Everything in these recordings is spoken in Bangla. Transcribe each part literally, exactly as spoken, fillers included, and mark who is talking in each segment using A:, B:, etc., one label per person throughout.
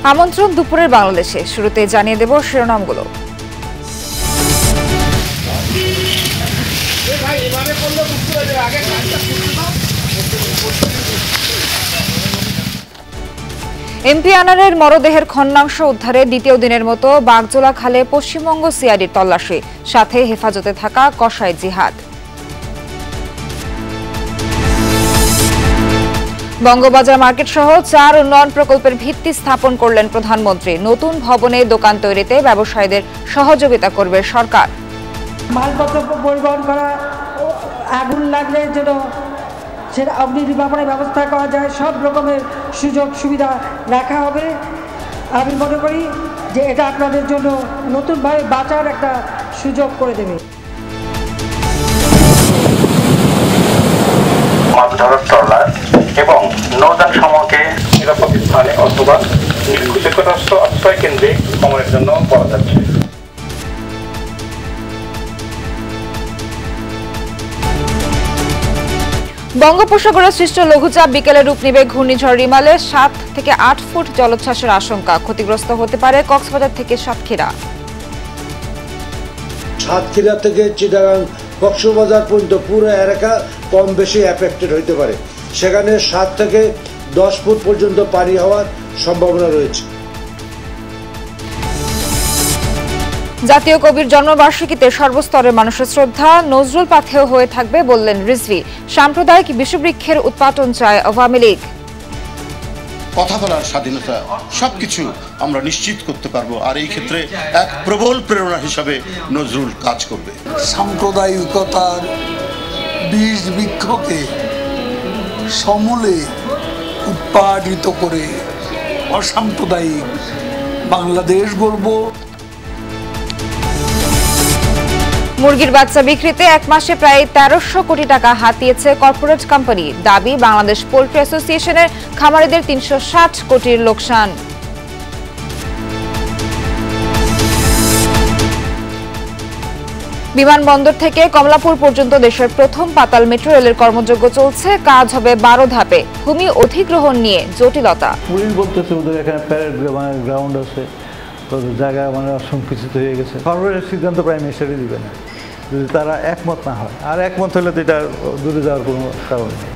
A: আমন্ত্রণ দুপুরের বাংলাদেশে। শুরুতে জানিয়ে দেব শিরোনামগুলো। এমপি আনারের মরদেহের খন্ডাংশ উদ্ধারে দ্বিতীয় দিনের মতো বাগজোলা খালে পশ্চিমবঙ্গ সিআইডির তল্লাশি, সাথে হেফাজতে থাকা কসাই জিহাদ। বঙ্গবাজার মার্কেট সহ চার উন্নয়ন প্রকল্পের ভিত্তি স্থাপন করলেন প্রধানমন্ত্রী। নতুন ভবনে দোকান তৈরিতে ব্যবসায়ীদের সহযোগিতা করবে সরকার।
B: মালপত্র পরিবহন করা, আগুন লাগলে যেন সেটা অগ্নি নির্বাপনের ব্যবস্থা করা যায়, সব রকমের সুযোগ সুবিধা রাখা হবে। আমি মনে করি যে এটা আপনাদের জন্য নতুনভাবে বাঁচার একটা সুযোগ করে দেবে।
C: মাছ ধরার ট্রলার এবং নৌযান সমূহকে নিরাপদ স্থানে অথবা নিকটস্থ আশ্রয় কেন্দ্রে সময়ের জন্য করা যাচ্ছে।
A: বঙ্গোপসাগরে সৃষ্ট লঘুচাপ বিকেলে রূপ নেবে ঘূর্ণিঝড় রিমালে। সাত থেকে আট ফুট জলোচ্ছ্বাসের আশঙ্কা। ক্ষতিগ্রস্ত হতে পারে কক্সবাজার থেকে সাতক্ষীরা।
D: সাতক্ষীরা থেকে চিটাগাং কক্সবাজার পর্যন্ত পুরো এলাকা কম বেশি এফেক্টেড হতে পারে। সেখানে সাত থেকে দশ ফুট পর্যন্ত পানি হওয়ার সম্ভাবনা রয়েছে।
A: জাতীয় কবির জন্মবার্ষিকীতে সর্বস্তরের মানুষের শ্রদ্ধা। নজরুল পাথেয় হয়ে থাকবে বললেন রিজভী। সাম্প্রদায়িক বিষবৃক্ষের উৎপাটন চায় আওয়ামী লীগ।
E: কথা বলার স্বাধীনতা সবকিছু আমরা নিশ্চিত করতে পারবো, আর এই ক্ষেত্রে এক প্রবল প্রেরণা হিসাবে নজরুল কাজ করবে।
F: সাম্প্রদায়িকতার বীজ বৃক্ষকে সমূলে উৎপাদিত করে অসাম্প্রদায়িক বাংলাদেশ গড়ব।
A: মুরগির বাচ্চা বিক্রিতে এক মাসে প্রায় তেরোশো কোটি টাকা হাতিয়েছে কর্পোরেট কোম্পানি। দাবি বাংলাদেশ পোল্ট্রি অ্যাসোসিয়েশনের খামারিদের তিনশো ষাট কোটির লোকসান। বিমানবন্দর থেকে কমলাপুর পর্যন্ত দেশের প্রথম পাতাল মেট্রো রেলের কর্মযজ্ঞ চলছে। কাজ হবে বারো ধাপে। ভূমি অধিগ্রহণ নিয়ে জটিলতা।
G: পুলিশ বলতেছে ওদের এখানে প্যারেড মানে গ্রাউন্ড আছে, জায়গা মানে সংকুচিত হয়ে গেছে। সর্বশেষ সিদ্ধান্ত প্রাইম মিনিস্টারই দিবে না যদি তারা একমত না হয়, আর একমত হলে তো এটা দূরে যাওয়ার কোনো কারণ নেই।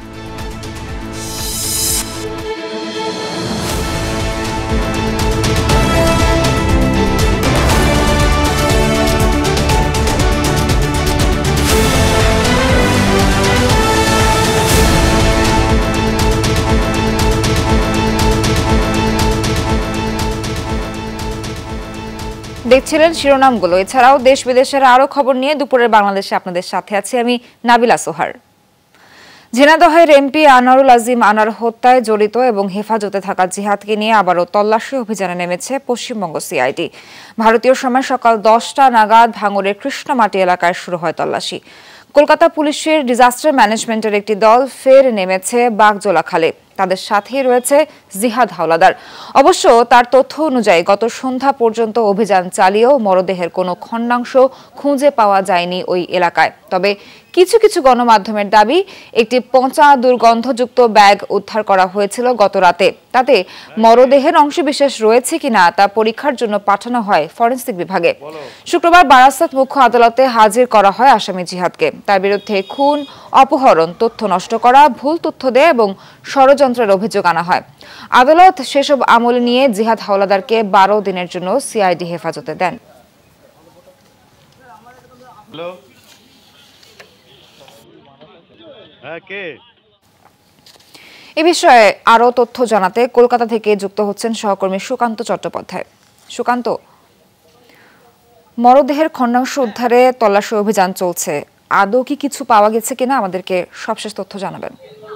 A: দেখছিলেন শিরোনামগুলো। এছাড়াও দেশ বিদেশের আরো খবর নিয়ে দুপুরের বাংলাদেশে আপনাদের সাথে আছি আমি নাবিলা সোহার। ঝিনাইদহের এমপি আনোয়ারুল আজিম আনার হত্যায় জড়িত এবং হেফাজতে থাকা জিহাদকে নিয়ে আবারও তল্লাশি অভিযানে নেমেছে পশ্চিমবঙ্গ সিআইডি। ভারতীয় সময় সকাল দশটা নাগাদ ভাঙড়ের কৃষ্ণমাটি এলাকায় শুরু হয় তল্লাশি। কলকাতা পুলিশের ডিজাস্টার ম্যানেজমেন্টের একটি দল ফের নেমেছে বাগজোলা খালে। তাদের সাথেই রয়েছে জিহাদ হাওলাদার। অবশ্য তার তথ্য অনুযায়ী গত সন্ধ্যা পর্যন্ত অভিযান চালিয়েও মরদেহের কোনো খন্ডাংশ খুঁজে পাওয়া যায়নি ওই এলাকায়। তবে কিছু কিছু গণমাধ্যমের দাবি একটি পচা দুর্গন্ধযুক্ত ব্যাগ উদ্ধার করা হয়েছিল গত রাতে। তাতে মরদেহের অংশবিশেষ রয়েছে কিনা তা পরীক্ষার জন্য পাঠানো হয় ফরেনসিক বিভাগে। শুক্রবার বারাসাত মুখ্য আদালতে হাজির করা হয় আসামি জিহাদকে। তার বিরুদ্ধে খুন, অপহরণ, তথ্য নষ্ট করা, ভুল তথ্য দেয়া এবং ষড়যন্ত্রের অভিযোগ আনা হয়। আদালত সেসব আমল নিয়ে জিহাদ হাওলাদারকে বারো দিনের জন্য সিআইডি হেফাজতে দেন। এ বিষয়ে আরো তথ্য জানাতে কলকাতা থেকে যুক্ত হচ্ছেন সহকর্মী সুকান্ত চট্টোপাধ্যায়। সুকান্ত, মরদেহের খন্ডাংশ উদ্ধারে তল্লাশি অভিযান চলছে, আদৌ কি কিছু পাওয়া গেছে কিনা আমাদেরকে সবশেষ তথ্য জানাবেন।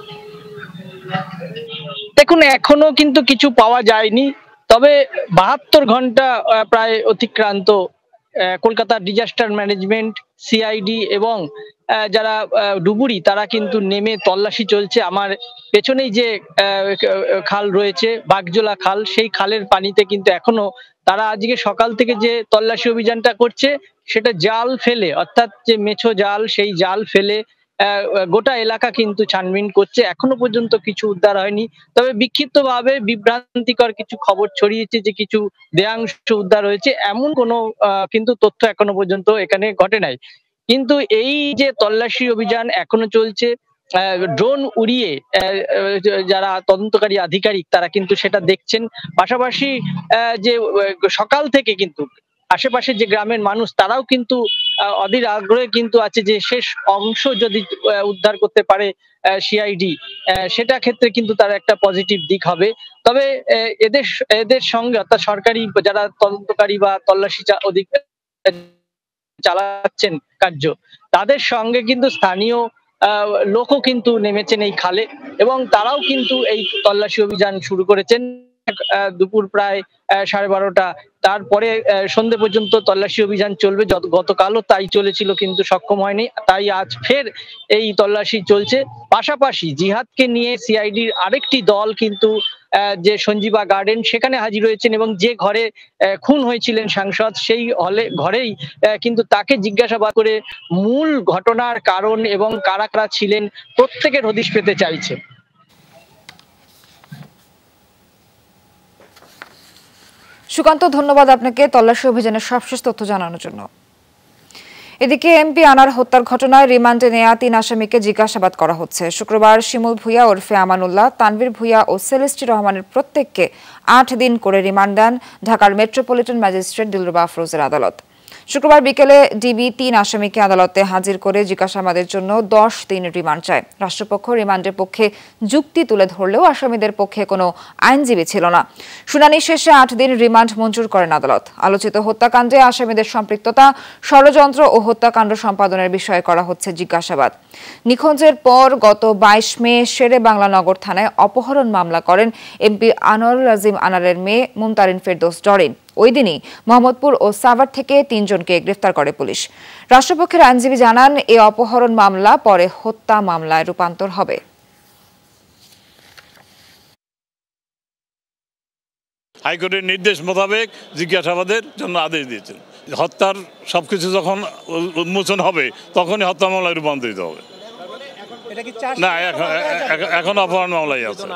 H: দেখুন, এখনো কিন্তু কিছু পাওয়া যায়নি, তবে বাহাত্তর ঘন্টা প্রায় অতিক্রান্ত। কলকাতা ডিজাস্টার ম্যানেজমেন্ট, সিআইডি এবং যারা ডুবুরি তারা কিন্তু নেমে তল্লাশি চলছে। আমার পেছনেই যে খাল রয়েছে বাগজোলা খাল, সেই খালের পানিতে কিন্তু এখনো তারা আজকে সকাল থেকে যে তল্লাশি অভিযানটা করছে সেটা জাল ফেলে, অর্থাৎ যে মেছো জাল, সেই জাল ফেলে গোটা এলাকা কিন্তু ছানবিন করছে, এখনো পর্যন্ত কিছু উদ্ধার হয়নি। তবে বিক্ষিপ্তভাবে বিভ্রান্তিকর কিছু খবর ছড়িয়েছে যে কিছু দেহাংশ উদ্ধার হয়েছে, এমন কোনো কিন্তু তথ্য এখনো পর্যন্ত এখানে ঘটে নাই। কিন্তু এই যে তল্লাশি অভিযান এখনো চলছে, ড্রোন উড়িয়ে যারা তদন্তকারী আধিকারিক তারা কিন্তু সেটা দেখছেন। পাশাপাশি যে সকাল থেকে কিন্তু আশেপাশে যে গ্রামের মানুষ তারাও কিন্তু অধীর আগ্রহে কিন্তু আছে যে শেষ অংশ যদি উদ্ধার করতে পারে সিআইডি, সেটা ক্ষেত্রে কিন্তু তার একটা পজিটিভ দিক হবে। তবে এদের এদের সঙ্গে অর্থাৎ সরকারি যারা তদন্তকারী বা তল্লাশি অধিক চালাচ্ছেন কার্য, তাদের সঙ্গে কিন্তু স্থানীয় লোকও কিন্তু নেমেছেন এই খালে এবং তারাও কিন্তু এই তল্লাশি অভিযান শুরু করেছেন। দুপুর প্রায় সাড়ে বারোটা, তারপরে সন্ধ্যে পর্যন্ত তল্লাশি অভিযান চলবে। গতকালও তাই চলেছিল কিন্তু সক্ষম হয়নি, তাই আজ ফের এই তল্লাশি চলছে। পাশাপাশি জিহাদকে নিয়ে সিআইডির আরেকটি দল কিন্তু যে সঞ্জীবা গার্ডেন সেখানে হাজির হয়েছেন এবং যে ঘরে খুন হয়েছিলেন সাংসদ সেই হলে ঘরেই কিন্তু তাকে জিজ্ঞাসাবাদ করে মূল ঘটনার কারণ এবং কারা কারা ছিলেন প্রত্যেকের হদিশ পেতে চাইছে।
A: সুকান্ত, ধন্যবাদ আপনাকে তল্লাশি অভিযানের সবশেষ তথ্য জানানোর জন্য। এদিকে এমপি আনার হত্যার ঘটনায় রিমান্ডে নেওয়া তিন আসামিকে জিজ্ঞাসাবাদ করা হচ্ছে। শুক্রবার শিমুল ভুঁইয়া ওরফে আমানুল্লাহ, তানভীর ভুঁইয়া ও সেলেস্টি রহমানের প্রত্যেককে আট দিন করে রিমান্ড দেন ঢাকার মেট্রোপলিটন ম্যাজিস্ট্রেট দিলরুবা আফরোজের আদালত। শুক্রবার বিকেলে ডিবি তিন আসামিকে আদালতে হাজির করে জিজ্ঞাসাবাদের জন্য দশ দিন রিমান্ড চায়। রাষ্ট্রপক্ষ রিমান্ডের পক্ষে যুক্তি তুলে ধরলেও আসামিদের পক্ষে কোনো আইনজীবী ছিল না। শুনানি শেষে আট দিন রিমান্ড মঞ্জুর করেন আদালত। আলোচিত হত্যাকাণ্ডে আসামিদের সম্পৃক্ততা, ষড়যন্ত্র ও হত্যাকাণ্ড সম্পাদনের বিষয়ে করা হচ্ছে জিজ্ঞাসাবাদ। নিখোঁজের পর গত বাইশ মে শেরে বাংলা নগর থানায় অপহরণ মামলা করেন এমপি আনোয়ারুল আজিম আনারের মেয়ে মুমতারিন ফেরদৌস ডরিন। ওই দিনই মোহাম্মদপুর ও সাভার থেকে তিনজনকে গ্রেফতার করে পুলিশ। রাষ্ট্রপক্ষের আইনজীবী জানান, এই অপহরণ মামলা পরে হত্যা মামলায় রূপান্তর হবে।
I: হাইকোর্টের নির্দেশ মোতাবেক জিজ্ঞাসাবাদের জন্য আদেশ দিয়েছেন। হত্যার সবকিছু যখন উন্মোচন হবে তখনই হত্যা মামলায় রূপান্তরিত হবে। না, এখন অপহরণ মামলাই আছে।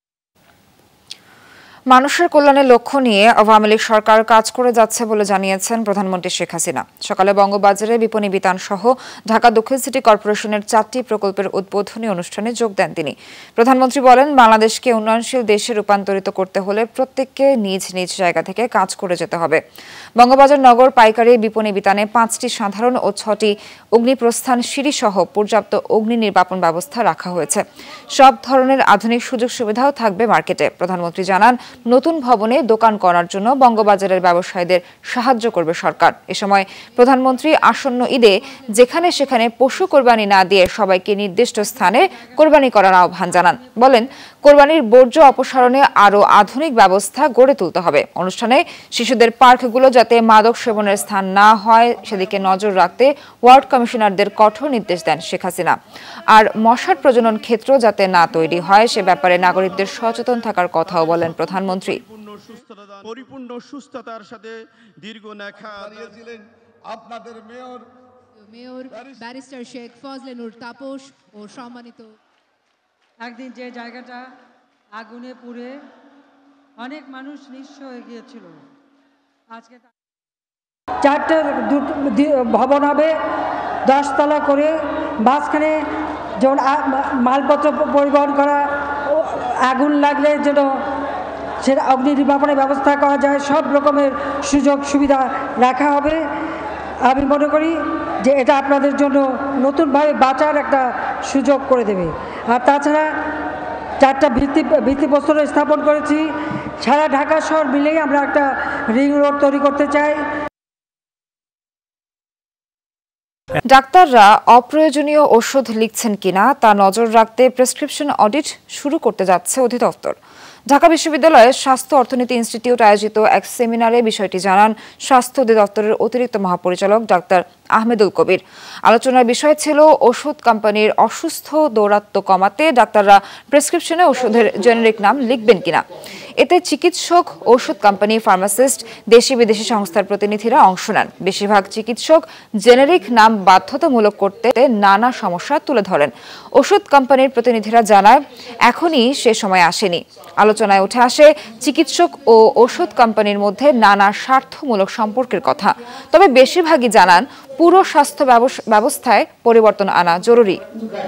A: মানুষের কল্যাণের লক্ষ্য নিয়ে আওয়ামী লীগ সরকার কাজ করে যাচ্ছে বলে জানিয়েছেন প্রধানমন্ত্রী শেখ হাসিনা। সকালে বঙ্গবাজারে বিপণী বিতান সহ ঢাকা দক্ষিণ সিটি কর্পোরেশনের চারটি প্রকল্পের উদ্বোধনী অনুষ্ঠানে যোগ দেন তিনি। প্রধানমন্ত্রী বলেন, বাংলাদেশকে উন্নয়নশীল দেশে রূপান্তরিত করতে হলে প্রত্যেককে নিজ নিজ জায়গা থেকে কাজ করে যেতে হবে। বঙ্গবাজার নগর পাইকারি বিপণী বিতানে পাঁচটি সাধারণ ও ছটি অগ্নিপ্রস্থান সিঁড়ি সহ পর্যাপ্ত অগ্নি নির্বাপন ব্যবস্থা রাখা হয়েছে। সব ধরনের আধুনিক সুযোগ সুবিধাও থাকবে মার্কেটে। প্রধানমন্ত্রী জানান, নতুন ভবনে দোকান করার জন্য বঙ্গবাজারের ব্যবসায়ীদের সাহায্য করবে সরকার। এ সময় প্রধানমন্ত্রী আসন্ন ঈদে যেখানে সেখানে পশু কোরবানি না দিয়ে সবাইকে নির্দিষ্ট স্থানে কোরবানি করার আহ্বান জানান। বলেন, কোরবানির বর্জ্য অপসারণে আরও আধুনিক ব্যবস্থা গড়ে তুলতে হবে। অনুষ্ঠানে শিশুদের পার্কগুলো যাতে মাদক সেবনের স্থান না হয় সেদিকে নজর রাখতে ওয়ার্ড কমিশনারদের কঠোর নির্দেশ দেন শেখ হাসিনা। আর মশার প্রজনন ক্ষেত্র যাতে না তৈরি হয় সে ব্যাপারে নাগরিকদের সচেতন থাকার কথাও বলেন প্রধানমন্ত্রী।
J: পরিপূর্ণ সুস্থতার সাথে দীর্ঘ নেখা দিয়েছিলেন আপনাদের mayor
K: mayor barrister Sheikh Fazle Noor Taposh ও সম্মানিত।
B: একদিন যে জায়গাটা আগুনে পুড়ে অনেক মানুষ নিঃস্ব হয়ে গিয়েছিল, আজকে চারটে ভবন হবে, দশতলা করে, মাঝখানে যেমন মালপত্র পরিবহন করা, আগুন লাগলে যেন সেটা অগ্নি নির্বাপনের ব্যবস্থা করা যায়, সব রকমের সুযোগ সুবিধা রাখা হবে। আমি মনে করি যে এটা আপনাদের জন্য নতুনভাবে বাঁচার একটা সুযোগ করে দেবে। আর তাছাড়া চারটা ভিত্তি ভিত্তিপ্রস্তর স্থাপন করেছি। সারা ঢাকা শহর মিলেই আমরা একটা রিং রোড তৈরি করতে চাই।
A: ডাক্তাররা অপ্রয়োজনীয় ওষুধ লিখছেন কিনা তা নজর রাখতে প্রেসক্রিপশন অডিট শুরু করতে যাচ্ছে অধিদপ্তর। ঢাকা বিশ্ববিদ্যালয়ের স্বাস্থ্য অর্থনীতি ইনস্টিটিউট আয়োজিত এক সেমিনারে বিষয়টি জানান স্বাস্থ্য অধিদপ্তরের অতিরিক্ত মহাপরিচালক ডাক্তার আহমেদুল কবির। আলোচনার বিষয় ছিল ওষুধ কোম্পানির অসুস্থ দৌরাত্ম্য কমাতে ডাক্তাররা প্রেসক্রিপশনে ওষুধের জেনেরিক নাম লিখবেন কিনা। এতে চিকিৎসক, ঔষধ কোম্পানি, ফার্মাসিস্ট, দেশি বিদেশি সংস্থার প্রতিনিধিরা অংশ নেন। বেশিরভাগ চিকিৎসক জেনেরিক নাম বাধ্যতামূলক করতে নানা সমস্যা তুলে ধরেন। ওষুধ কোম্পানির প্রতিনিধিরা জানায়, এখনই সে সময় আসেনি। আলোচনায় উঠে আসে চিকিৎসক ও ওষুধ কোম্পানির মধ্যে নানা স্বার্থমূলক সম্পর্কের কথা। তবে বেশিরভাগই জানান, পুরো স্বাস্থ্য ব্যবস্থায় পরিবর্তন আনা জরুরি।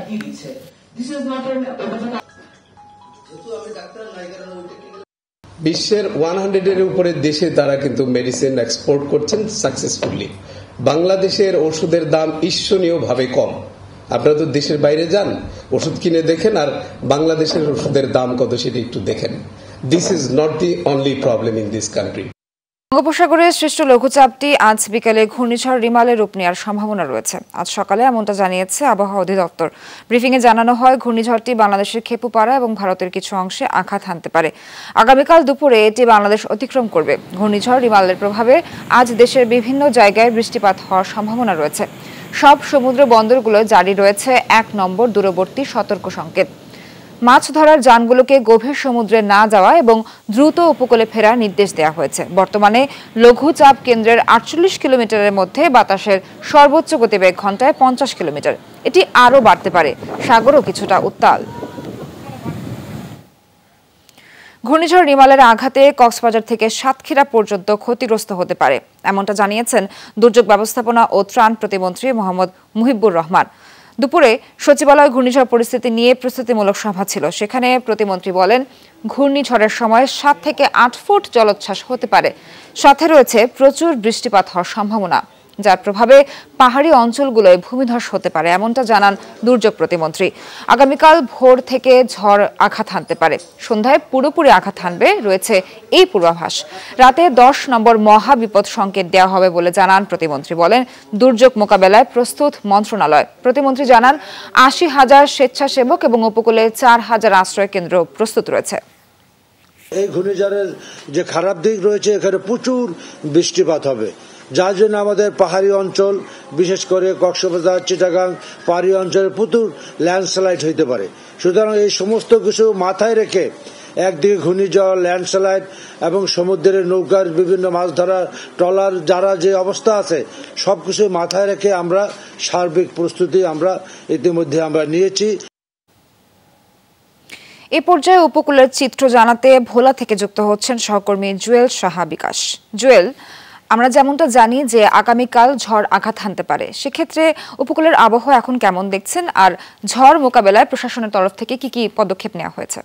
L: বিশ্বের ওয়ান হান্ড্রেডের উপরে দেশে তারা কিন্তু মেডিসিন এক্সপোর্ট করছেন সাকসেসফুলি। বাংলাদেশের ওষুধের দাম ঈর্ষণীয়ভাবে কম। আপনারা তো দেশের বাইরে যান, ওষুধ কিনে দেখেন, আর বাংলাদেশের ওষুধের দাম কত সেটা একটু দেখেন। This is not the only problem in this country.
A: বঙ্গোপসাগরের সৃষ্ট লঘুচাপটি আজ বিকেলে ঘূর্ণিঝড় রিমালে রূপ নেওয়ার সম্ভাবনা রয়েছে। আজ সকালে এমনটা জানিয়েছে আবহাওয়া অধিদপ্তর। ব্রিফিংয়ে জানানো হয়, ঘূর্ণিঝড়টি বাংলাদেশের খেপুপাড়া এবং ভারতের কিছু অংশে আঘাত হানতে পারে। আগামীকাল দুপুরে এটি বাংলাদেশ অতিক্রম করবে। ঘূর্ণিঝড় রিমালের প্রভাবে আজ দেশের বিভিন্ন জায়গায় বৃষ্টিপাত হওয়ার সম্ভাবনা রয়েছে। সব সমুদ্র বন্দরগুলো জারি রয়েছে এক নম্বর দূরবর্তী সতর্ক সংকেত। মাছ ধরার যানগুলোকে গভীর সমুদ্রে না যাওয়া এবং দ্রুত উপকূলে ফেরার নির্দেশ দেওয়া হয়েছে। বর্তমানে লঘুচাপ কেন্দ্রের আটচল্লিশ কিলোমিটারের মধ্যে বাতাসের সর্বোচ্চ গতিবেগ ঘন্টায় পঞ্চাশ কিলোমিটার। এটি আরও বাড়তে পারে। সাগরও কিছুটা উত্তাল। ঘূর্ণিঝড় রিমালের আঘাতে কক্সবাজার থেকে সাতক্ষীরা পর্যন্ত ক্ষতিগ্রস্ত হতে পারে, এমনটা জানিয়েছেন দুর্যোগ ব্যবস্থাপনা ও ত্রাণ প্রতিমন্ত্রী মোহাম্মদ মুহিবুর রহমান। দুপুরে সচিবালয় ঘূর্ণিঝড় পরিস্থিতি নিয়ে প্রস্তুতিমূলক সভা ছিল। সেখানে প্রতিমন্ত্রী বলেন, ঘূর্ণিঝড়ের সময় সাত থেকে আট ফুট জলোচ্ছ্বাস হতে পারে। সাথে রয়েছে প্রচুর বৃষ্টিপাত হওয়ার সম্ভাবনা, যার প্রভাবে পাহাড়ি অঞ্চলগুলোয় ভূমিধস হতে পারে, এমনটা জানান দুর্যোগ প্রতিমন্ত্রী। আগামীকাল ভোর থেকে ঝড় আঘাত হানতে পারে। সন্ধ্যায় পুরোপুরি আঘাত হানবে রয়েছে এই পূর্বাভাস। রাতে দশ নম্বর মহা বিপদ সংকেত দেওয়া হবে বলে জানান প্রতিমন্ত্রী। বলেন, দুর্যোগ মোকাবেলায় প্রস্তুত মন্ত্রণালয়। প্রতিমন্ত্রী জানান, আশি হাজার স্বেচ্ছাসেবক এবং উপকূলে চার হাজার আশ্রয় কেন্দ্র প্রস্তুত রয়েছে।
D: এই ঘূর্ণিঝড়ের যে খারাপ দিক রয়েছে, এখানে প্রচুর বৃষ্টিপাত হবে, যার জন্য আমাদের পাহাড়ি অঞ্চল, বিশেষ করে কক্সবাজার, চিটাগাং পাহাড়ি অঞ্চলে প্রচুর ল্যান্ডস্লাইড হইতে পারে। সুতরাং এই সমস্ত কিছু মাথায় রেখে একদিকে ঘূর্ণিঝড়, ল্যান্ডস্লাইড এবং সমুদ্রের নৌকার বিভিন্ন মাছ ধরার ট্রলার যারা যে অবস্থা আছে, সবকিছু মাথায় রেখে আমরা সার্বিক প্রস্তুতি আমরা ইতিমধ্যে আমরা নিয়েছি।
A: এ পর্যায়ে উপকূলের চিত্র জানাতে ভোলা থেকে যুক্ত হচ্ছেন সহকর্মী জুয়েল সাহা বিকাশ। জুয়েল, আমরা যেমনটা জানি যে আগামীকাল ঝড় আঘাত হানতে পারে, সেক্ষেত্রে উপকূলের আবহাওয়া এখন কেমন দেখছেন, আর ঝড় মোকাবেলায় প্রশাসনের তরফ থেকে কি কি পদক্ষেপ নেওয়া হয়েছে?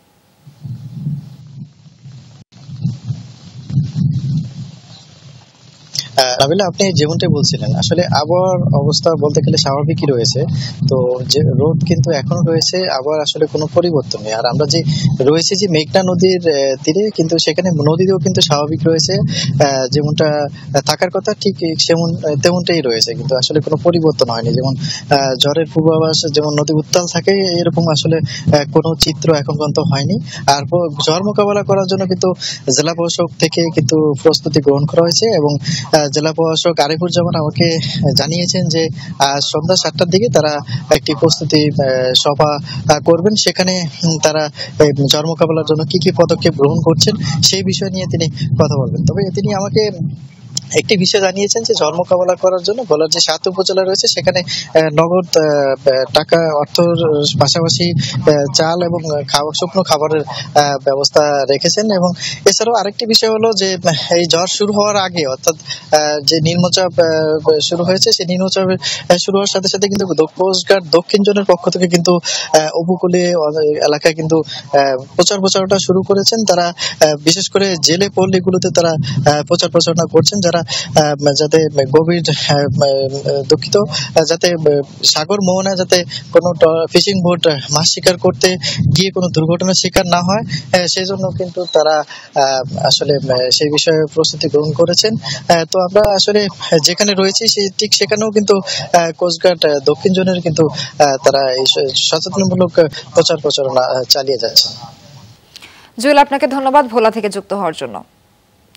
M: নাবিলা, আপনি যেমনটাই বলছিলেন, আসলে আবহাওয়ার অবস্থা বলতে গেলে স্বাভাবিকই রয়েছে। তো যে রোদ কিন্তু এখনো রয়েছে, আবহাওয়ার আসলে কোনো পরিবর্তন নেই। আর আমরা যে রয়েছে যে মেঘনা নদীর তীরে, কিন্তু সেখানে নদীতেও কিন্তু স্বাভাবিক রয়েছে, যেমনটা থাকার কথা ঠিক সেমন তেমনটাই রয়েছে, কিন্তু আসলে কোনো পরিবর্তন হয়নি। যেমন ঝড়ের পূর্বাভাস যেমন নদী উত্তাল থাকে, এরকম আসলে কোনো চিত্র এখন পর্যন্ত হয়নি। আর ঝড় মোকাবেলা করার জন্য কিন্তু জেলা প্রশাসক থেকে কিন্তু প্রস্তুতি গ্রহণ করা হয়েছে, এবং জেলা প্রশাসক আরিফুজ্জামান আমাকে জানিয়েছেন যে সন্ধ্যা সাতটার দিকে তারা একটি প্রস্তুতি সভা করবেন। সেখানে তারা ঝড় মোকাবেলার জন্য কি কি পদক্ষেপ গ্রহণ করছেন সেই বিষয় নিয়ে তিনি কথা বলবেন। তবে তিনি আমাকে একটি বিষয় জানিয়েছেন যে ঝড় মোকাবেলা করার জন্য ভোলার যে সাত উপজেলা রয়েছে, সেখানে নগদ টাকা, অর্থর পাশাপাশি চাল এবং খাবার, শুকনো খাবারের ব্যবস্থা রেখেছেন। এবং এছাড়াও আরেকটি বিষয় হলো যে এই ঝড় শুরু হওয়ার আগে, অর্থাৎ যে নিম্নচাপ শুরু হয়েছে, সেই নিম্নচাপ শুরু হওয়ার সাথে সাথে কিন্তু কোস্টগার্ড দক্ষিণ জোনের পক্ষ থেকে কিন্তু উপকূলীয় এলাকায় কিন্তু প্রচার প্রচারণা শুরু করেছেন। তারা বিশেষ করে জেলে পল্লীগুলোতে তারা প্রচার প্রচারণা করছেন, যারা যাতে গভীর দুঃখিত যাতে সাগর মোহনায় যাতে কোনো ফিশিং বোট মাছ শিকার করতে গিয়ে কোনো দুর্ঘটনার শিকার না হয়, সেই জন্য কিন্তু তারা আসলে সেই বিষয়ে প্রস্তুতি গ্রহণ করেছেন। তো আমরা আসলে যেখানে রয়েছি সেই ঠিক সেখানেও কিন্তু কোস্টগার্ড দক্ষিণ জোনের কিন্তু তারা এই সচেতনমূলক প্রচার প্রচারণা চালিয়ে যাচ্ছে।
A: জুয়েল, আপনাকে ধন্যবাদ ভোলা থেকে যুক্ত হওয়ার জন্য।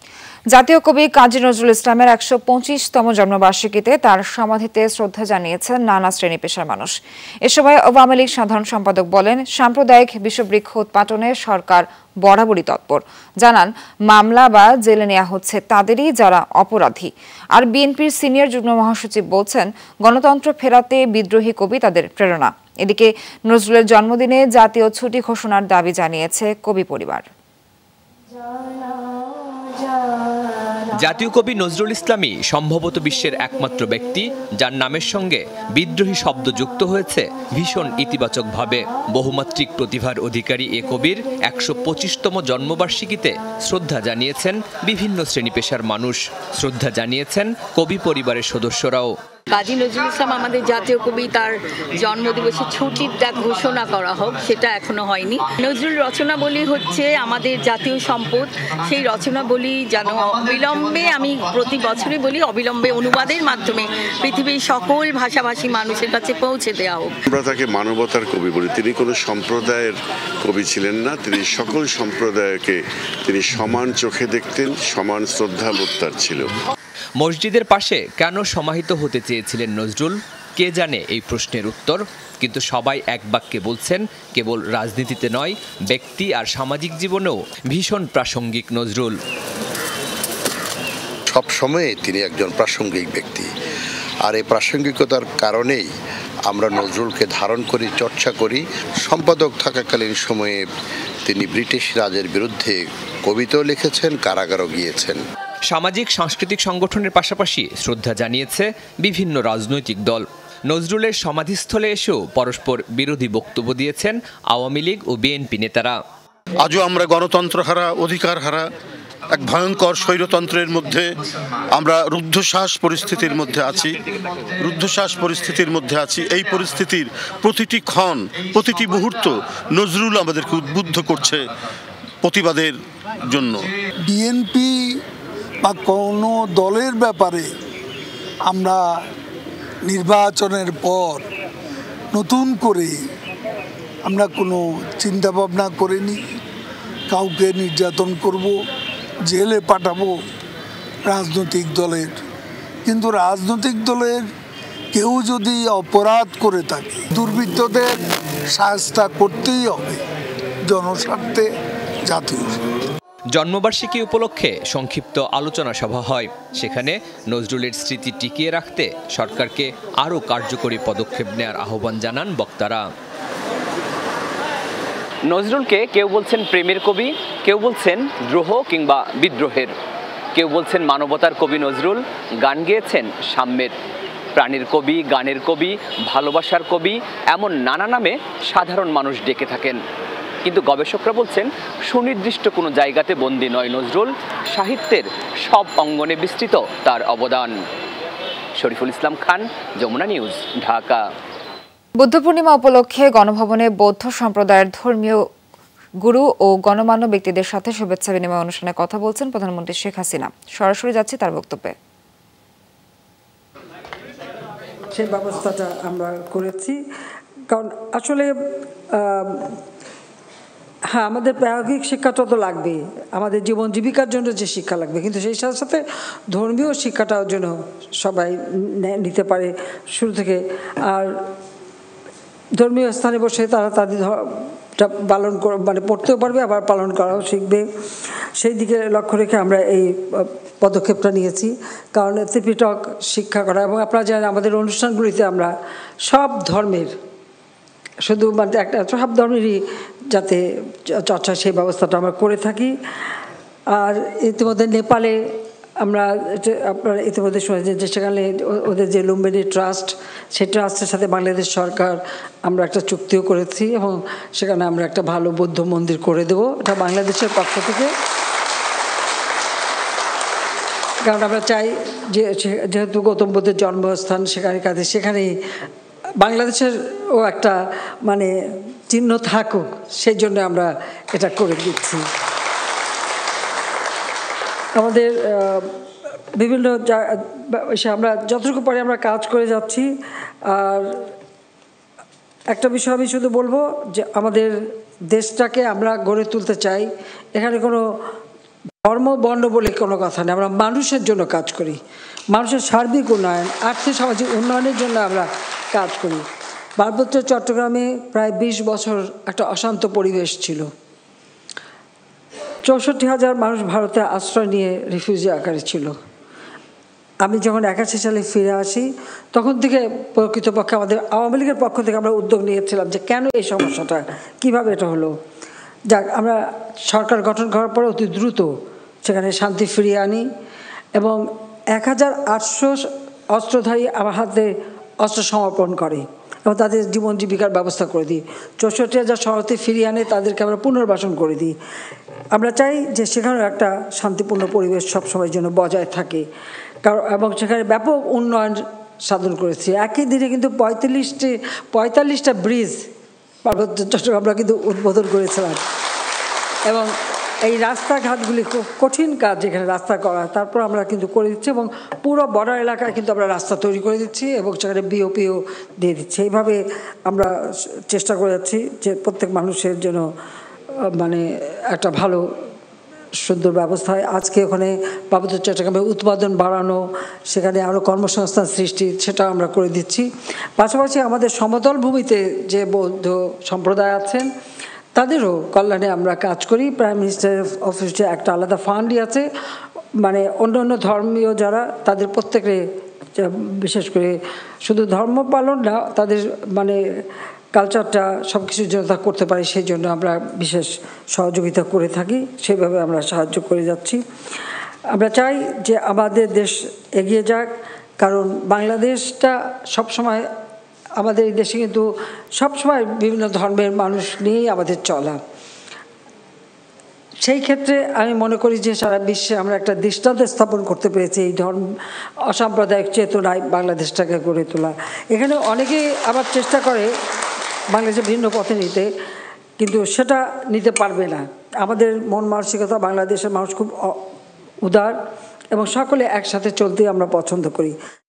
A: জাতীয় কবি কাজী নজরুল ইসলামের একশো পঁচিশতম জন্মবার্ষিকীতে তার সমাধিতে শ্রদ্ধা জানিয়েছেন নানা শ্রেণী পেশার মানুষ। এ সময় আওয়ামী লীগ সাধারণ সম্পাদক বলেন, সাম্প্রদায়িক বিষবৃক্ষ উৎপাটনে সরকার বরাবরই তৎপর। জানান, মামলা বা জেলে নেওয়া হচ্ছে তাদেরই যারা অপরাধী। আর বিএনপির সিনিয়র যুগ্ম মহাসচিব বলছেন, গণতন্ত্র ফেরাতে বিদ্রোহী কবি তাদের প্রেরণা। এদিকে নজরুলের জন্মদিনে জাতীয় ছুটি ঘোষণার দাবি জানিয়েছে কবি পরিবার।
N: জাতীয় কবি নজরুল ইসলামই সম্ভবত বিশ্বের একমাত্র ব্যক্তি যার নামের সঙ্গে বিদ্রোহী শব্দ যুক্ত হয়েছে ভীষণ ইতিবাচকভাবে। বহুমাত্রিক প্রতিভার অধিকারী এ কবির একশো পঁচিশতম জন্মবার্ষিকীতে শ্রদ্ধা জানিয়েছেন বিভিন্ন শ্রেণী পেশার মানুষ। শ্রদ্ধা জানিয়েছেন কবি পরিবারের সদস্যরাও।
O: কাজী নজরুল ইসলাম আমাদের জাতীয় কবি, তার জন্মদিবসে ছুটির ডাক ঘোষণা করা হোক, সেটা এখনো হয়নি। নজরুল রচনাবলী হচ্ছে আমাদের জাতীয় সম্পদ, সেই রচনাবলী যেন অবিলম্বে, আমি প্রতি বছরই বলি, অবিলম্বে অনুবাদের মাধ্যমে পৃথিবীর সকল ভাষাভাষী মানুষের কাছে পৌঁছে দেওয়া হোক।
P: আমরা তাকে মানবতার কবি বলি। তিনি কোনো সম্প্রদায়ের কবি ছিলেন না, তিনি সকল সম্প্রদায়কে তিনি সমান চোখে দেখতেন, সমান শ্রদ্ধাবোধ তার ছিল।
N: মসজিদের পাশে কেন সমাহিত হতে চেয়েছিলেন নজরুল, কে জানে এই প্রশ্নের উত্তর। কিন্তু সবাই এক বাক্যে বলছেন, কেবল রাজনীতিতে নয়, ব্যক্তি আর সামাজিক জীবনেও ভীষণ প্রাসঙ্গিক নজরুল।
Q: সব সময়ে তিনি একজন প্রাসঙ্গিক ব্যক্তি, আর এই প্রাসঙ্গিকতার কারণেই আমরা নজরুলকে ধারণ করি, চর্চা করি। সম্পাদক থাকাকালীন সময়ে তিনি ব্রিটিশ রাজের বিরুদ্ধে কবিতাও লিখেছেন, কারাগারও গিয়েছেন।
N: সামাজিক সাংস্কৃতিক সংগঠনের পাশাপাশি শ্রদ্ধা জানিয়েছে বিভিন্ন রাজনৈতিক দল। নজরুলের সমাধিস্থলে এসেও পরস্পর বিরোধী বক্তব্য দিয়েছেন আওয়ামী লীগ ও বিএনপি নেতারা।
E: আজও আমরা গণতন্ত্র হারা, অধিকার হারা এক ভয়ঙ্কর স্বৈরতন্ত্রের মধ্যে আমরা রুদ্ধশ্বাস পরিস্থিতির মধ্যে আছি রুদ্ধশ্বাস পরিস্থিতির মধ্যে আছি এই পরিস্থিতির প্রতিটি ক্ষণ, প্রতিটি মুহূর্ত নজরুল আমাদেরকে উদ্বুদ্ধ করছে প্রতিবাদের জন্য।
F: বিএনপি বা কোনো দলের ব্যাপারে আমরা নির্বাচনের পর নতুন করে আমরা কোনো চিন্তাভাবনা করিনি। কাউকে নির্যাতন করব, জেলে পাঠাবো রাজনৈতিক দলের। কিন্তু রাজনৈতিক দলের কেউ যদি অপরাধ করে থাকে, দুর্বৃত্তদের শাস্তি করতেই হবে, জনস্বার্থে, জাতীয়।
N: জন্মবার্ষিকী উপলক্ষে সংক্ষিপ্ত আলোচনা সভা হয়। সেখানে নজরুলের স্মৃতি টিকিয়ে রাখতে সরকারকে আরও কার্যকরী পদক্ষেপ নেওয়ার আহ্বান জানান বক্তারা। নজরুলকে কেউ বলছেন প্রেমের কবি, কেউ বলছেন দ্রোহ কিংবা বিদ্রোহের, কেউ বলছেন মানবতার কবি নজরুল গান গেয়েছেন সাম্যের। প্রাণীর কবি, গানের কবি, ভালোবাসার কবি, এমন নানা নামে সাধারণ মানুষ ডেকে থাকেন। কিন্তু গবেষকরা বলছেন সুনির্দিষ্ট কোনো জায়গাতে বন্দী নয় নজরুল, সাহিত্যের সব অঙ্গনে বিস্তৃত তার অবদান। শরীফুল ইসলাম খান, যমুনা নিউজ, ঢাকা।
A: বুদ্ধ পূর্ণিমা উপলক্ষে গণভবনে বৌদ্ধ সম্প্রদায়ের ধর্মীয় গুরু ও গণমান্য ব্যক্তিদের সাথে শুভেচ্ছা বিনিময় অনুষ্ঠানে কথা বলছেন প্রধানমন্ত্রী শেখ হাসিনা। সরাসরি যাচ্ছি তার বক্তব্যে।
B: সেই ব্যবস্থাটা আমরা করেছি, কারণ আসলে হ্যাঁ, আমাদের প্রায়োগিক শিক্ষাটা তো লাগবে, আমাদের জীবন জীবিকার জন্য যে শিক্ষা লাগবে, কিন্তু সেই সাথে সাথে ধর্মীয় শিক্ষাটাও যেন সবাই নিতে পারে শুরু থেকে। আর ধর্মীয় স্থানে বসে তারা তাদের পালন মানে পড়তেও পারবে, আবার পালন করাও শিখবে। সেই দিকে লক্ষ্য রেখে আমরা এই পদক্ষেপটা নিয়েছি, কারণ ত্রিপিটক শিক্ষা করা, এবং আপনারা জানেন আমাদের অনুষ্ঠানগুলিতে আমরা সব ধর্মের, শুধু মানে একটা সব ধর্মেরই যাতে চর্চা, সেই ব্যবস্থাটা আমরা করে থাকি। আর ইতিমধ্যে নেপালে আমরা আপনারা ইতিমধ্যে শুনেছেন যে সেখানে ওদের যে লুম্বিনী ট্রাস্ট, সেই ট্রাস্টের সাথে বাংলাদেশ সরকার আমরা একটা চুক্তিও করেছি, এবং সেখানে আমরা একটা ভালো বৌদ্ধ মন্দির করে দেবো, এটা বাংলাদেশের পক্ষ থেকে। কারণ আমরা চাই যে যেহেতু গৌতম বুদ্ধের জন্মস্থান সেখানে, কাজে সেখানেই বাংলাদেশেরও একটা মানে চিহ্ন থাকুক, সেই জন্য আমরা এটা করে দিচ্ছি। আমাদের বিভিন্ন আমরা যতটুকু পারি আমরা কাজ করে যাচ্ছি। আর একটা বিষয় আমি শুধু বলবো যে আমাদের দেশটাকে আমরা গড়ে তুলতে চাই, এখানে কোনো ধর্ম বর্ণ বলে কোনো কথা নেই, আমরা মানুষের জন্য কাজ করি, মানুষের সার্বিক উন্নয়ন, আর্থিক সামাজিক উন্নয়নের জন্য আমরা কাজ করি। পার্বত্য চট্টগ্রামে প্রায় বিশ বছর একটা অশান্ত পরিবেশ ছিল। চৌষট্টি হাজার মানুষ ভারতে আশ্রয় নিয়ে রিফিউজি আকারে ছিল। আমি যখন একাশি সালে ফিরে আসি তখন থেকে প্রকৃতপক্ষে আমাদের আওয়ামী লীগের পক্ষ থেকে আমরা উদ্যোগ নিয়েছিলাম যে কেন এই সমস্যাটা, কিভাবে এটা হলো। যাক, আমরা সরকার গঠন করার পরে অতি দ্রুত সেখানে শান্তি ফিরিয়ে আনি এবং এক হাজার আটশো অস্ত্রধারী আমার হাতে অস্ত্র সমর্পণ করে এবং তাদের জীবন জীবিকার ব্যবস্থা করে দিই। চৌষট্টি হাজার শরণার্থী ফিরিয়ে আনে, তাদেরকে আমরা পুনর্বাসন করে দিই। আমরা চাই যে সেখানেও একটা শান্তিপূর্ণ পরিবেশ সবসময়ের জন্য বজায় থাকে, কারণ এবং সেখানে ব্যাপক উন্নয়ন সাধন করেছি। একই দিনে কিন্তু পঁয়তাল্লিশটি পঁয়তাল্লিশটা ব্রিজ পার্বত্য চট্টগ্রাম আমরা কিন্তু উদ্বোধন করেছিলাম এবং এই রাস্তাঘাটগুলি খুব কঠিন কাজ যেখানে রাস্তা করা, তারপর আমরা কিন্তু করে দিচ্ছি এবং পুরো বর্ডার এলাকায় কিন্তু আমরা রাস্তা তৈরি করে দিচ্ছি এবং সেখানে বিওপিও দিয়ে দিচ্ছি। এইভাবে আমরা চেষ্টা করে যাচ্ছি যে প্রত্যেক মানুষের জন্য মানে একটা ভালো সুন্দর ব্যবস্থা হয়। আজকে ওখানে পার্বত্য চট্টগ্রামে উৎপাদন বাড়ানো, সেখানে আরও কর্মসংস্থান সৃষ্টি, সেটা আমরা করে দিচ্ছি। পাশাপাশি আমাদের সমতল ভূমিতে যে বৌদ্ধ সম্প্রদায় আছেন তাদেরও কল্যাণে আমরা কাজ করি। প্রাইম মিনিস্টার অফিসে একটা আলাদা ফান্ডই আছে, মানে অন্য অন্য ধর্মীয় যারা তাদের প্রত্যেকে বিশেষ করে শুধু ধর্ম পালন না, তাদের মানে কালচারটা সব কিছুর জন্য তা করতে পারি, সেই জন্য আমরা বিশেষ সহযোগিতা করে থাকি, সেভাবে আমরা সাহায্য করে যাচ্ছি। আমরা চাই যে আমাদের দেশ এগিয়ে যাক, কারণ বাংলাদেশটা সবসময় আমাদের এই দেশে কিন্তু সবসময় বিভিন্ন ধর্মের মানুষ নিয়েই আমাদের চলা। সেই ক্ষেত্রে আমি মনে করি যে সারা বিশ্বে আমরা একটা দৃষ্টান্ত স্থাপন করতে পেরেছি এই ধর্ম অসাম্প্রদায়িক চেতনায় বাংলাদেশটাকে গড়ে তোলা। এখানে অনেকেই আবার চেষ্টা করে বাংলাদেশের ভিন্ন পথে নিতে, কিন্তু সেটা নিতে পারবে না। আমাদের মন মানসিকতা, বাংলাদেশের মানুষ খুব উদার এবং সকলে একসাথে চলতে আমরা পছন্দ করি।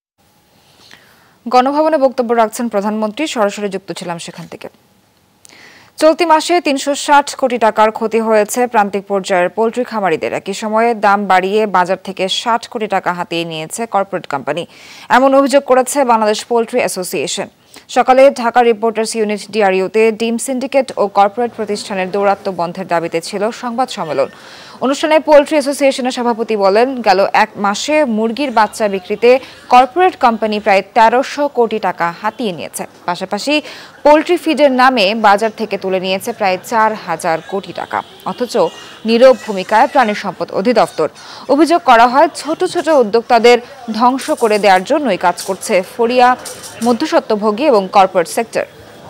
A: গণভবনে বক্তব্য রাখছেন প্রধানমন্ত্রী, সরাসরি যুক্ত ছিলাম সেখান থেকে। চলতি মাসে তিনশো ষাট কোটি টাকার ক্ষতি হয়েছে প্রান্তিক পর্যায়ের পোল্ট্রি খামারিদের। একই সময়ে দাম বাড়িয়ে বাজার থেকে ষাট কোটি টাকা হাতিয়ে নিয়েছে কর্পোরেট কোম্পানি, এমন অভিযোগ করেছে বাংলাদেশ পোল্ট্রি অ্যাসোসিয়েশন। সকালে ঢাকা রিপোর্টার্স ইউনিট ডিআরইউতে ডিম সিন্ডিকেট ও কর্পোরেট প্রতিষ্ঠানের দৌরাত্ম্য বন্ধের দাবিতে ছিল সংবাদ সম্মেলন। অনুষ্ঠানে পোল্ট্রি অ্যাসোসিয়েশনের সভাপতি বলেন, গেল এক মাসে মুরগির বাচ্চা বিক্রিতে কর্পোরেট কোম্পানি প্রায় তেরোশো কোটি টাকা হাতিয়ে নিয়েছে। পাশাপাশি পোল্ট্রি ফিডের নামে বাজার থেকে তুলে নিয়েছে প্রায় চার হাজার কোটি টাকা, অথচ নীরব ভূমিকায় প্রাণী সম্পদ অধিদপ্তর। অভিযোগ করা হয়, ছোট ছোট উদ্যোক্তাদের ধ্বংস করে দেওয়ার জন্যই কাজ করছে ফড়িয়া, মধ্যস্বত্বভোগী এবং কর্পোরেট সেক্টর।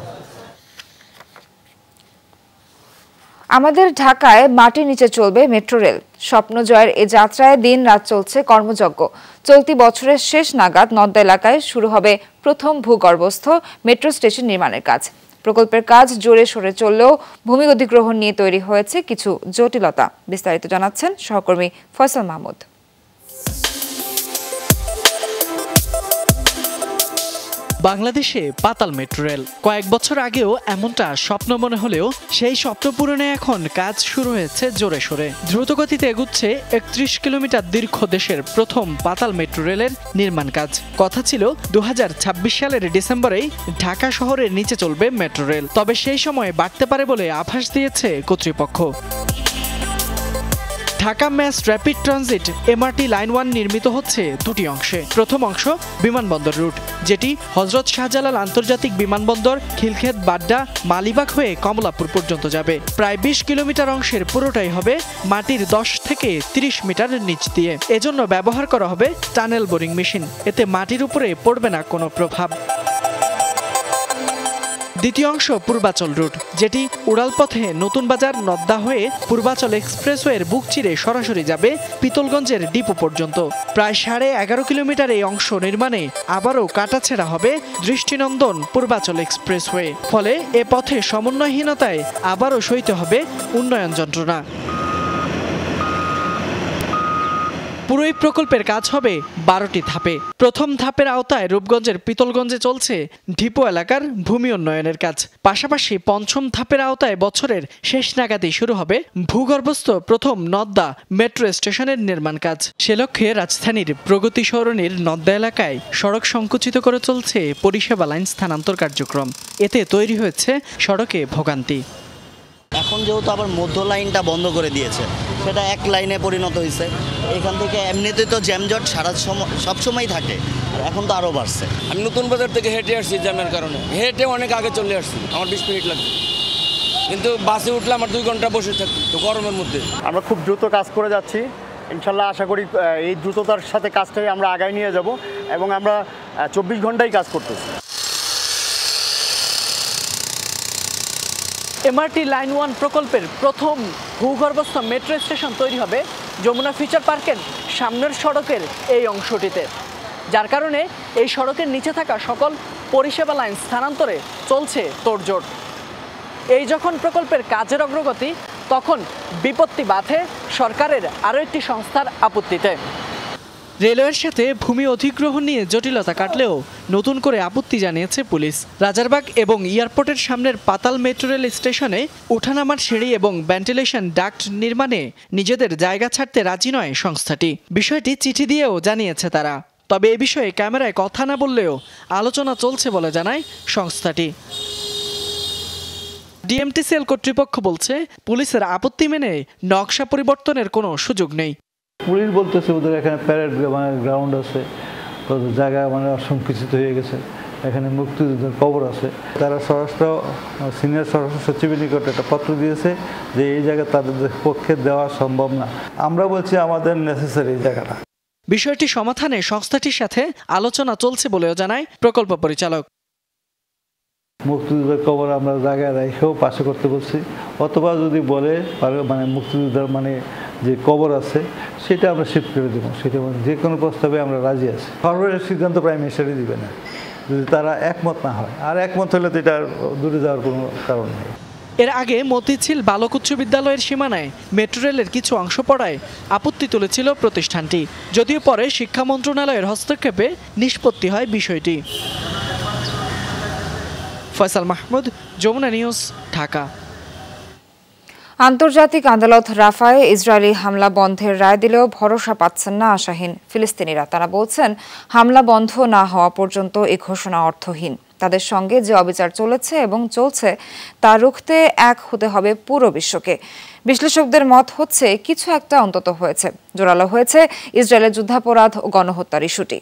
A: আমাদের ঢাকায় মাটির নিচে চলবে মেট্রো রেল। স্বপ্ন জয়ের এ যাত্রায় দিন রাত চলছে কর্মযজ্ঞ। চলতি বছরের শেষ নাগাদ নদ্দা এলাকায় শুরু হবে প্রথম ভূগর্ভস্থ মেট্রো স্টেশন নির্মাণের কাজ। প্রকল্পের কাজ জোরে সোরে চললেও ভূমি অধিগ্রহণ নিয়ে তৈরি হয়েছে কিছু জটিলতা। বিস্তারিত জানাচ্ছেন সহকর্মী ফয়সাল মাহমুদ।
R: বাংলাদেশে পাতাল মেট্রো রেল কয়েক বছর আগেও এমনটা স্বপ্ন মনে হলেও সেই স্বপ্ন পূরণে এখন কাজ শুরু হয়েছে জোরে সোরে। দ্রুতগতিতে এগুচ্ছে একত্রিশ কিলোমিটার দীর্ঘ দেশের প্রথম পাতাল মেট্রো রেলের নির্মাণ কাজ। কথা ছিল দু হাজার ছাব্বিশ সালের ডিসেম্বরেই ঢাকা শহরের নিচে চলবে মেট্রো রেল, তবে সেই সময় বাড়তে পারে বলে আভাস দিয়েছে কর্তৃপক্ষ। Dhaka mass rapid transit MRT line one নির্মিত হচ্ছে দুটি অংশে। প্রথম অংশ বিমানবন্দর রুট, যেটি হযরত শাহজালাল আন্তর্জাতিক বিমানবন্দর, খিলক্ষেত, বাড্ডা, মালিবাগ হয়ে কমলাপুর পর্যন্ত যাবে। প্রায় বিশ কিলোমিটার অংশের পুরোটাই হবে মাটির দশ থেকে তিরিশ মিটার নিচ দিয়ে। এজন্য ব্যবহার করা হবে টানেল বোরিং মেশিন, এতে মাটির উপরে পড়বে না কোনো প্রভাব। দ্বিতীয় অংশ পূর্বাচল রুট, যেটি উড়ালপথে নতুন বাজার নদ্দা হয়ে পূর্বাচল এক্সপ্রেসওয়ের বুক চিরে সরাসরি যাবে পিতলগঞ্জের ডিপো পর্যন্ত। প্রায় সাড়ে এগারো কিলোমিটার এই অংশ নির্মাণে আবারও কাটাছেঁড়া হবে দৃষ্টিনন্দন পূর্বাচল এক্সপ্রেসওয়ে। ফলে এ পথে সমন্বয়হীনতায় আবারও সইতে হবে উন্নয়ন যন্ত্রণা। পুরো এই প্রকল্পের কাজ হবে বারোটি ধাপে। প্রথম ধাপের আওতায় রূপগঞ্জের পিতলগঞ্জে চলছে ঢিপো এলাকার ভূমি উন্নয়নের কাজ। পাশাপাশি পঞ্চম ধাপের আওতায় বছরের শেষ নাগাদই শুরু হবে ভূগর্ভস্থ প্রথম নদ্দা মেট্রো স্টেশনের নির্মাণ কাজ। সে লক্ষ্যে রাজধানীর প্রগতি সরণির নদ্দা এলাকায় সড়ক সংকুচিত করে চলছে পরিষেবা লাইন স্থানান্তর কার্যক্রম। এতে তৈরি হয়েছে সড়কে ভোগান্তি।
S: এখন যেহেতু আবার মধ্য লাইনটা বন্ধ করে দিয়েছে, সেটা এক লাইনে পরিণত হয়েছে। এখান থেকে এমনিতেই তো জ্যামজট সারা সময় সবসময় থাকে, এখন তো আরও বাড়ছে।
T: আমি নতুন বাজার থেকে হেঁটে আসছি জ্যামের কারণে, হেঁটে অনেক আগে চলে আসছি, আমার বিশ মিনিট লাগছে, কিন্তু বাসে উঠলে আমার দুই ঘন্টা বসে থাকতো তো গরমের মধ্যে।
U: আমরা খুব দ্রুত কাজ করে যাচ্ছি, ইনশাল্লাহ আশা করি এই দ্রুততার সাথে কাজটাই আমরা আগায় নিয়ে যাব এবং আমরা চব্বিশ ঘন্টাই কাজ করতেছি।
R: এমআরটি লাইন ওয়ান প্রকল্পের প্রথম ভূগর্ভস্থ মেট্রো স্টেশন তৈরি হবে যমুনা ফিউচার পার্কের সামনের সড়কের এই অংশটিতে, যার কারণে এই সড়কের নিচে থাকা সকল পরিষেবা লাইন স্থানান্তরে চলছে তোড়জোড়। এই যখন প্রকল্পের কাজের অগ্রগতি, তখন বিপত্তি বাধে সরকারের আরও একটি সংস্থার আপত্তিতে। রেলওয়ের সাথে ভূমি অধিগ্রহণ নিয়ে জটিলতা কাটলেও নতুন করে আপত্তি জানিয়েছে পুলিশ। রাজারবাগ এবং এয়ারপোর্টের সামনের পাতাল মেট্রো রেল স্টেশনে ওঠানামার সিঁড়ি এবং ভেন্টিলেশন ডাক্ট নির্মাণে নিজেদের জায়গা ছাড়তে রাজি নয় সংস্থাটি। বিষয়টি চিঠি দিয়েও জানিয়েছে তারা। তবে এ বিষয়ে ক্যামেরায় কথা না বললেও আলোচনা চলছে বলে জানায় সংস্থাটি। ডিএমটিসিএল কর্তৃপক্ষ বলছে, পুলিশের আপত্তি মেনে নকশা পরিবর্তনের কোনো সুযোগ নেই।
G: পুলিশ বলতেছে ওদের এখানে প্যারেড মানে গ্রাউন্ড আছে, জায়গা মানে অসংকুচিত হয়ে গেছে, এখানে মুক্তিযুদ্ধের কবর আছে। তারা স্বরাষ্ট্র সিনিয়র স্বরাষ্ট্র সচিবের নিকট একটা পত্র দিয়েছে যে এই জায়গা তাদের পক্ষে দেওয়া সম্ভব না। আমরা বলছি আমাদের নেসেসারি এই জায়গাটা।
R: বিষয়টি সমাধানে সংস্থাটির সাথে আলোচনা চলছে বলেও জানায় প্রকল্প পরিচালক।
G: মুক্তিযুদ্ধের কবর আমরা জায়গায় রেখেও পাশে করতে বলছি, অথবা যদি বলে মানে মুক্তিযুদ্ধের মানে যে কবর আছে সেটা আমরা শিফট করে দেবো, সেটা যে কোনো প্রস্তাবে আমরা রাজি আছি। সর্বশেষ সিদ্ধান্ত প্রাইম মিনিস্টারই দিবে না যদি তারা একমত না হয়, আর একমত হলে তো এটা দূরে যাওয়ার কোনো কারণ নেই।
R: এর আগে মতিঝিল বালক উচ্চ বিদ্যালয়ের সীমানায় মেট্রো রেলের কিছু অংশ পড়ায় আপত্তি তুলেছিল প্রতিষ্ঠানটি, যদিও পরে শিক্ষা মন্ত্রণালয়ের হস্তক্ষেপে নিষ্পত্তি হয় বিষয়টি। ফয়সাল মাহমুদ, যমুনা নিউজ, ঢাকা।
A: আন্তর্জাতিক আদালত রাফায় ইসরায়েলি হামলা বন্ধের রায় দিলেও ভরসা পাচ্ছেন না আশাহীন ফিলিস্তিনিরা। তারা বলছেন, হামলা বন্ধ না হওয়া পর্যন্ত এই ঘোষণা অর্থহীন। তাদের সঙ্গে যে অবিচার চলেছে এবং চলছে তা রুখতে এক হতে হবে পুরো বিশ্বকে। বিশ্লেষকদের মত হচ্ছে, কিছু একটা অন্তত হয়েছে। জোরালো হয়েছে ইসরায়েলের যুদ্ধাপরাধ ও গণহত্যার ইস্যুটি।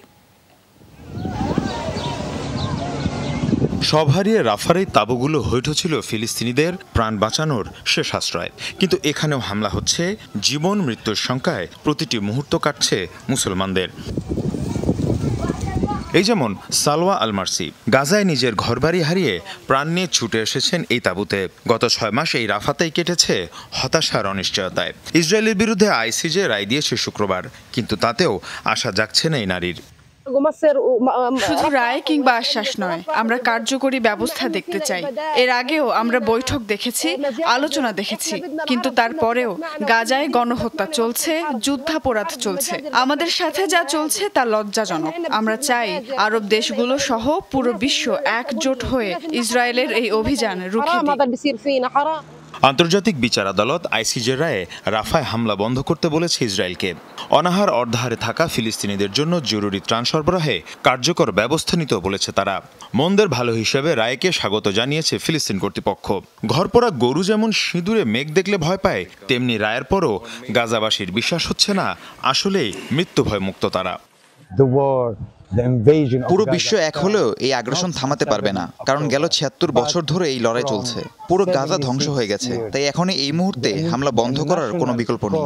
V: সব হারিয়ে রাফার এই তাঁবুগুলো হয়ে উঠেছিল ফিলিস্তিনিদের প্রাণ বাঁচানোর শেষ আশ্রয়। কিন্তু এখানেও হামলা হচ্ছে, জীবন মৃত্যুর সংখ্যায় প্রতিটি মুহূর্ত কাটছে মুসলমানদের। এই যেমন সালওয়া আল মার্সি গাজায় নিজের ঘরবাড়ি হারিয়ে প্রাণ নিয়ে ছুটে এসেছেন এই তাঁবুতে। গত ছয় মাস এই রাফাতেই কেটেছে হতাশার অনিশ্চয়তায়। ইসরায়েলের বিরুদ্ধে আইসিজে রায় দিয়েছে শুক্রবার, কিন্তু তাতেও আশা জাগছে না এই নারীর।
W: শুধু রায় কিংবা আশ্বাস নয়, আমরা কার্যকরী ব্যবস্থা দেখতে চাই। এর আগেও আমরা বৈঠক দেখেছি, আলোচনা দেখেছি, কিন্তু তারপরেও গাজায় গণহত্যা চলছে, যুদ্ধাপরাধ চলছে। আমাদের সাথে যা চলছে তা লজ্জাজনক। আমরা চাই আরব দেশগুলো সহ পুরো বিশ্ব একজোট হয়ে ইসরায়েলের এই অভিযান রুখে দিক।
V: আন্তর্জাতিক বিচার আদালত আইসিজের রায়ে রাফায় হামলা বন্ধ করতে বলেছে ইসরায়েলকে। অনাহার অর্ধাহারে থাকা ফিলিস্তিনিদের জন্য জরুরি ত্রাণ সরবরাহে কার্যকর ব্যবস্থা নিতে বলেছে তারা। মন্দের ভালো হিসেবে রায়কে স্বাগত জানিয়েছে ফিলিস্তিন কর্তৃপক্ষ। ঘরপোড়া গরু যেমন সিঁদুরে মেঘ দেখলে ভয় পায়, তেমনি রায়ের পরও গাজাবাসীর বিশ্বাস হচ্ছে না আসলেই মৃত্যু ভয় মুক্ত তারা।
X: পুরো বিশ্ব এক হলেও এই আগ্রাসন থামাতে পারবে না, কারণ গেল ছিয়াত্তর বছর ধরে এই লড়াই চলছে। পুরো গাজা ধ্বংস হয়ে গেছে, তাই এখন এই মুহূর্তে হামলা বন্ধ করার কোনো বিকল্প নেই।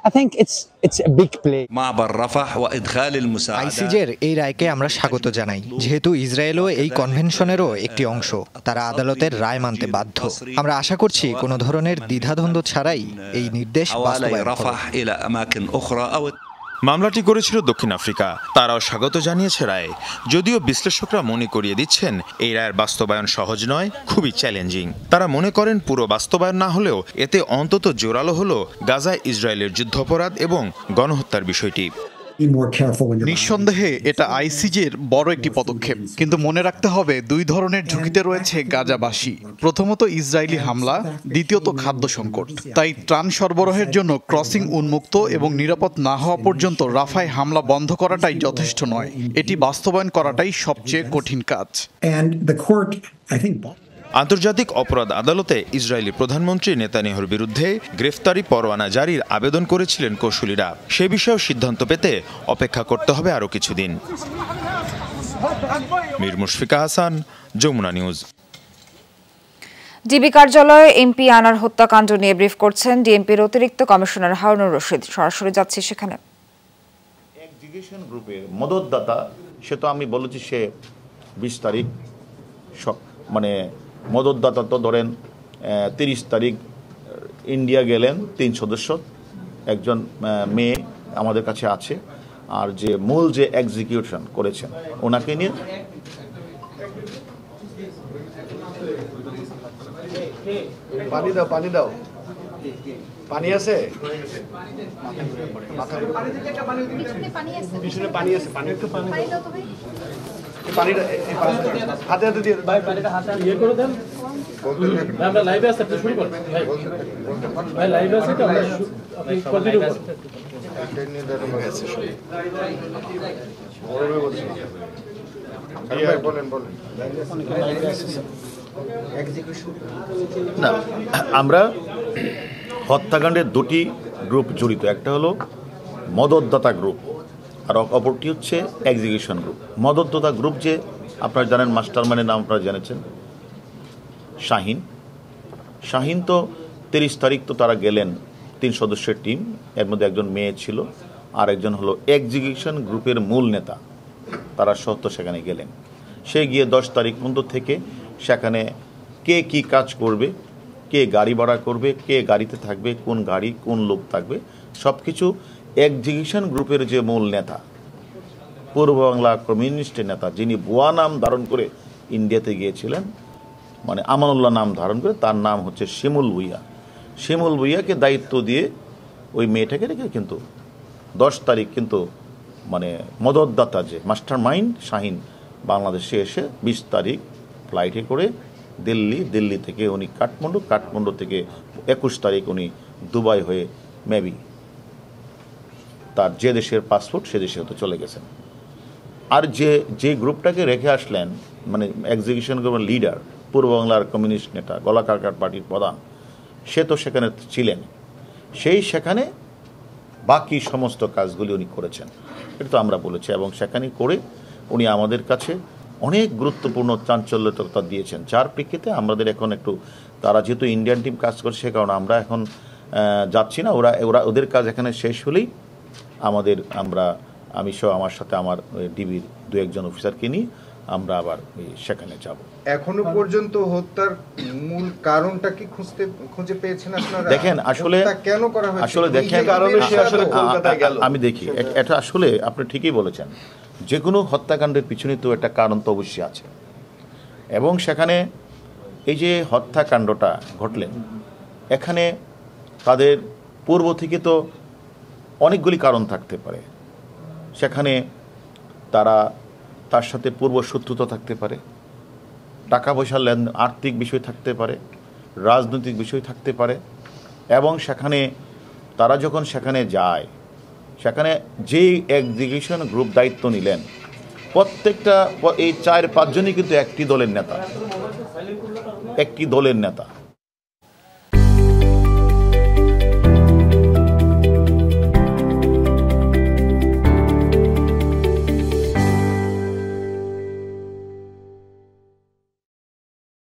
Y: আইসিজের এই রায়কে আমরা স্বাগত জানাই, যেহেতু ইসরায়েলও এই কনভেনশনেরও একটি অংশ। তারা আদালতের রায় মানতে বাধ্য। আমরা আশা করছি কোনো ধরনের দ্বিধাদ্বন্দ্ব ছাড়াই এই নির্দেশ বাস্তবায়ন হবে।
V: মামলাটি করেছিল দক্ষিণ আফ্রিকা, তারাও স্বাগত জানিয়েছে রায়। যদিও বিশ্লেষকরা মনে করিয়ে দিচ্ছেন এই রায়ের বাস্তবায়ন সহজ নয়, খুবই চ্যালেঞ্জিং। তারা মনে করেন পুরো বাস্তবায়ন না হলেও এতে অন্তত জোরালো হলো গাজায় ইসরায়েলের যুদ্ধাপরাধ এবং গণহত্যার বিষয়টি।
C: নিঃসন্দেহে এটা আইসিজের বড় একটি পদক্ষেপ, কিন্তু মনে রাখতে হবে দুই ধরনের ঝুঁকিতে রয়েছে গাজাবাসী। প্রথমত ইসরায়েলি হামলা, দ্বিতীয়ত খাদ্য সংকট। তাই ত্রাণ সরবরাহের জন্য ক্রসিং উন্মুক্ত এবং নিরাপদ না হওয়া পর্যন্ত রাফায় হামলা বন্ধ করাটাই যথেষ্ট নয়, এটি বাস্তবায়ন করাটাই সবচেয়ে কঠিন কাজ।
V: আন্তর্জাতিক অপরাধ আদালতে ইসরায়েলি প্রধানমন্ত্রী নেতানিয়াহুর বিরুদ্ধে গ্রেফতারি পরোয়ানা জারির আবেদন করেছিলেন কৌশলীরা। সে বিষয়েও সিদ্ধান্ত পেতে অপেক্ষা করতে হবে আরও কিছুদিন। মীর মুশফিকা হাসান, যমুনা নিউজ।
A: ডিবি কার্যালয়ে এমপি আনার হত্যাকাণ্ড নিয়ে ব্রিফ করছেন ডিএমপির অতিরিক্ত কমিশনার হারুনুর রশিদ। সরাসরি যাচ্ছি সেখানে।
H: এক্সিকিউশন গ্রুপের মদতদাতা, সে তো আমি বলেছি সে বিশ তারিখ মানে মদতদাতা তো ধরেন তিরিশ তারিখ ইন্ডিয়া গেলেন, তিন সদস্য একজন মেয়ে আমাদের কাছে আছে, আর যে মূল যে এক্সিকিউশন করেছেন ওনাকে নিয়ে
I: পানি দাও পানি দাও পানি আছে পিছনে পানি আছে, পানি একটু পানি দাও তো ভাই। পানিটা হাতে হাতে দিয়ে ভাই, পানিটা হাতে ইয়ে করে দেন। আমরা লাইভে আছে, আপনি শুরু করুন ভাই। ভাই লাইভে আছে তো আমরা আপনি কন্টিনিউ করুন। নিয়ে দাঁড়ানো আছে শুরু বলবে বলছি ভাই, বলেন বলেন।
H: না, আমরা হত্যাকাণ্ডের দুটি গ্রুপ জড়িত, একটা হলো মদতদাতা গ্রুপ আর অপরটি হচ্ছে এক্সিকিউশন গ্রুপ। মদতদাতা গ্রুপ যে আপনারা জানেন, মাস্টারমাইন্ডের নাম আপনারা জেনেছেন শাহিন। শাহিন তো তিরিশ তারিখ তো তারা গেলেন, তিন সদস্যের টিম, এর মধ্যে একজন মেয়ে ছিল আর একজন হলো এক্সিকিউশন গ্রুপের মূল নেতা, তারা সত্য সেখানে গেলেন। সে গিয়ে দশ তারিখ পর্যন্ত থেকে সেখানে কে কি কাজ করবে, কে গাড়ি ভাড়া করবে, কে গাড়িতে থাকবে, কোন গাড়ি কোন লোক থাকবে, সব কিছু এক্সিকিউশন গ্রুপের যে মূল নেতা, পূর্ব বাংলা কমিউনিস্টের নেতা, যিনি বুয়া নাম ধারণ করে ইন্ডিয়াতে গিয়েছিলেন, মানে আমানুল্লাহ নাম ধারণ করে, তার নাম হচ্ছে শিমুল ভুইয়া। শিমুল ভুইয়াকে দায়িত্ব দিয়ে ওই মেয়েটাকে রেখে কিন্তু দশ তারিখ কিন্তু মানে মদতদাতা যে মাস্টার মাইন্ড শাহিন বাংলাদেশে এসে বিশ তারিখ ফ্লাইটে করে দিল্লি, দিল্লি থেকে উনি কাঠমান্ডু, কাঠমান্ডু থেকে একুশ তারিখ উনি দুবাই হয়ে মেবি তার যে দেশের পাসপোর্ট সে দেশে হতে চলে গেছেন। আর যে যে গ্রুপটাকে রেখে আসলেন, মানে এক্সিকিউশন গ্রুপের লিডার, পূর্ব বাংলার কমিউনিস্ট নেতা, গলাকারকার পার্টির প্রধান, সে তো সেখানে ছিলেন, সেই সেখানে বাকি সমস্ত কাজগুলি উনি করেছেন, এটা তো আমরা বলেছি। এবং সেখানে করে উনি আমাদের কাছে অনেক গুরুত্বপূর্ণ চাঞ্চল্যতা দিয়েছেন, যার প্রেক্ষিতে আমাদের এখন একটু, তারা যেহেতু ইন্ডিয়ান টিম কাজ করছে সে কারণে আমরা এখন যাচ্ছি না, ওরা ওরা ওদের কাজ এখানে শেষ হলেই আমাদের আমরা আমি সহ আমার সাথে আমার ডিবির দু একজন অফিসারকে নিয়ে আমরা আবার সেখানে যাব।
J: এখনো পর্যন্ত হত্যার মূল কারণটা কি খুঁজতে খুঁজে পেয়েছেন আপনারা?
H: দেখেন আসলে
J: কেন করা হয়েছে,
H: আসলে দেখেন
J: কারণে সে আসলে কলকাতায় গেল,
H: আমি দেখি এটা আসলে আপনি ঠিকই বলেছেন, যে কোনো হত্যাকাণ্ডের পিছনে তো একটা কারণ তো অবশ্যই আছে। এবং সেখানে এই যে হত্যাকাণ্ডটা ঘটলেন, এখানে তাদের পূর্ব থেকে তো অনেকগুলি কারণ থাকতে পারে, সেখানে তারা তার সাথে পূর্ব শত্রুতা থাকতে পারে, টাকা পয়সার লেনদেন, আর্থিক বিষয় থাকতে পারে, রাজনৈতিক বিষয় থাকতে পারে। এবং সেখানে তারা যখন সেখানে যায়, সেখানে যেই এক্সিকিউশন গ্রুপ দায়িত্ব নিলেন, প্রত্যেকটা এই চার পাঁচজনই কিন্তু একটি দলের নেতা, একটি দলের নেতা